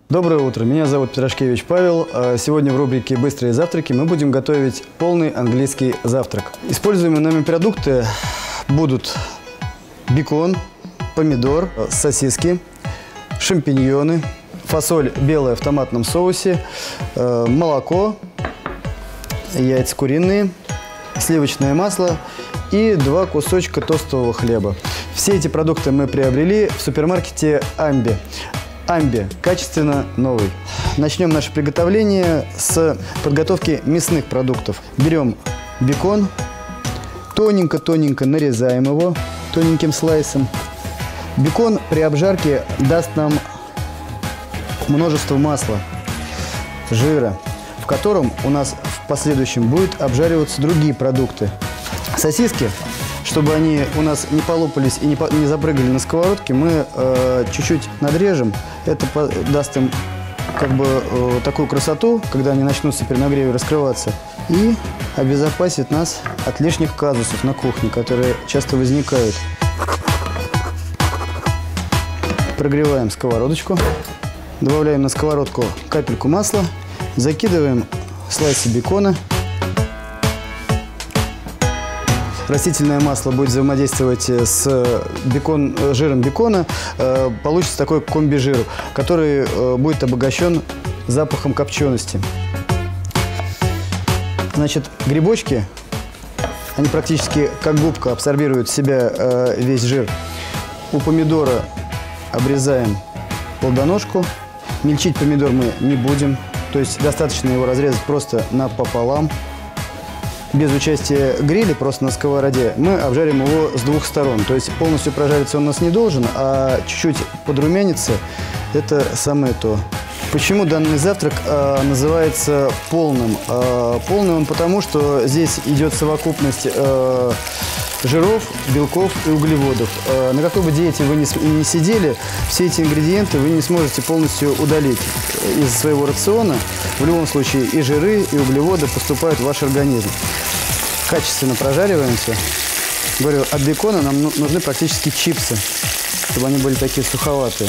Доброе утро, меня зовут Петрашкевич Павел. Сегодня в рубрике «Быстрые завтраки» мы будем готовить полный английский завтрак. Используемые нами продукты будут бекон, помидор, сосиски, шампиньоны, фасоль белая в томатном соусе, молоко, яйца куриные, сливочное масло и 2 кусочка тостового хлеба. Все эти продукты мы приобрели в супермаркете «Амби». «Амби» качественно новый. Начнем наше приготовление с подготовки мясных продуктов. Берем бекон, тоненько-тоненько нарезаем его тоненьким слайсом. Бекон при обжарке даст нам множество масла, жира, в котором у нас в последующем будут обжариваться другие продукты. Сосиски, чтобы они у нас не полопались и не запрыгали на сковородке, мы чуть-чуть надрежем. Это даст им как бы такую красоту, когда они начнутся при нагреве раскрываться, и обезопасит нас от лишних казусов на кухне, которые часто возникают. Прогреваем сковородочку, добавляем на сковородку капельку масла, закидываем слайсы бекона. Растительное масло будет взаимодействовать с жиром бекона, получится такой комби-жир, который будет обогащен запахом копчености. Значит, грибочки, они практически как губка абсорбируют в себя весь жир. У помидора обрезаем плодоножку. Мельчить помидор мы не будем, то есть достаточно его разрезать просто напополам. Без участия гриля, просто на сковороде, мы обжарим его с двух сторон. То есть полностью прожариться он у нас не должен, а чуть-чуть подрумяниться – это самое то. Почему данный завтрак называется полным? Полный он потому, что здесь идет совокупность жиров, белков и углеводов. На какой бы диете вы ни сидели, все эти ингредиенты вы не сможете полностью удалить из своего рациона. В любом случае и жиры, и углеводы поступают в ваш организм. Качественно прожариваемся. Говорю, от бекона нам нужны практически чипсы, чтобы они были такие суховатые.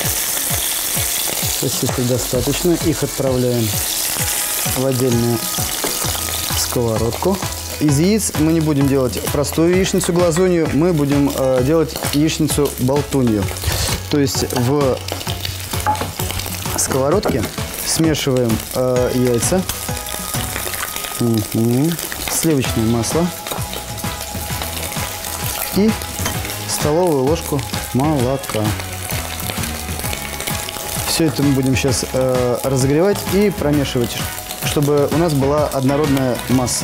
Сосисок достаточно. Их отправляем в отдельную сковородку. Из яиц мы не будем делать простую яичницу глазунью, мы будем делать яичницу болтунью. То есть в сковородке смешиваем яйца, сливочное масло и столовую ложку молока. Все это мы будем сейчас разогревать и промешивать, чтобы у нас была однородная масса.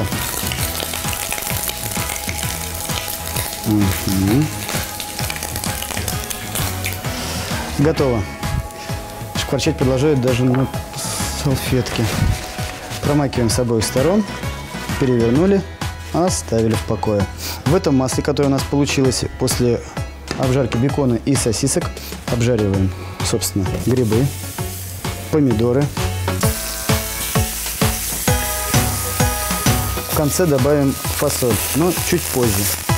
Готово. Шкварчать продолжает даже на салфетке. Промакиваем с обоих сторон, перевернули, оставили в покое. В этом масле, которое у нас получилось после обжарки бекона и сосисок, обжариваем, собственно, грибы, помидоры. В конце добавим фасоль, но чуть позже.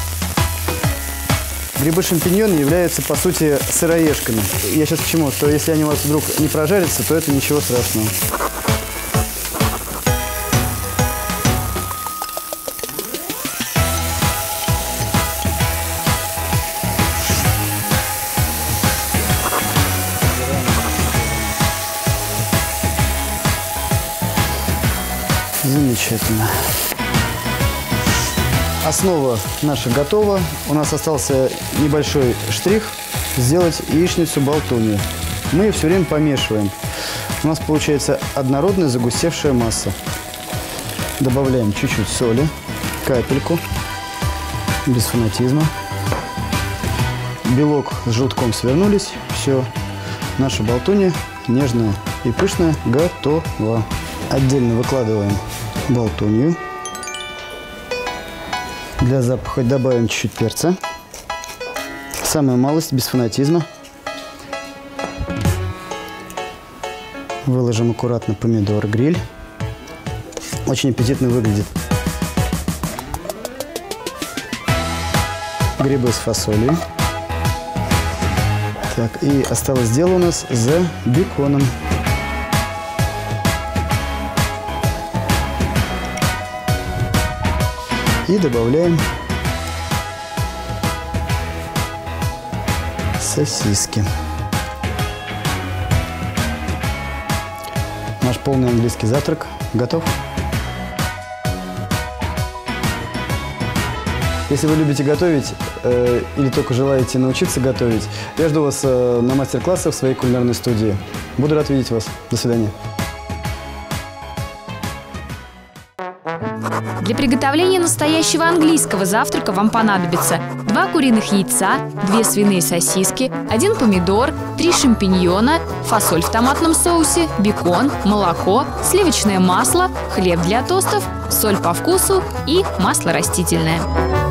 Грибы-шампиньоны являются, по сути, сыроежками. Я сейчас к чему? Что если они у вас вдруг не прожарятся, то это ничего страшного. Замечательно. Основа наша готова. У нас остался небольшой штрих – сделать яичницу болтунью. Мы ее все время помешиваем. У нас получается однородная загустевшая масса. Добавляем чуть-чуть соли, капельку, без фанатизма. Белок с желтком свернулись. Все. Наша болтунья, нежная и пышная, готова. Отдельно выкладываем болтунью. Для запаха добавим чуть-чуть перца. Самую малость, без фанатизма. Выложим аккуратно помидор, гриль. Очень аппетитно выглядит. Грибы с фасолью. Так, и осталось дело у нас за беконом. И добавляем сосиски. Наш полный английский завтрак готов. Если вы любите готовить или только желаете научиться готовить, я жду вас на мастер-классах в своей кулинарной студии. Буду рад видеть вас. До свидания. Для приготовления настоящего английского завтрака вам понадобится 2 куриных яйца, 2 свиные сосиски, 1 помидор, 3 шампиньона, фасоль в томатном соусе, бекон, молоко, сливочное масло, хлеб для тостов, соль по вкусу и масло растительное.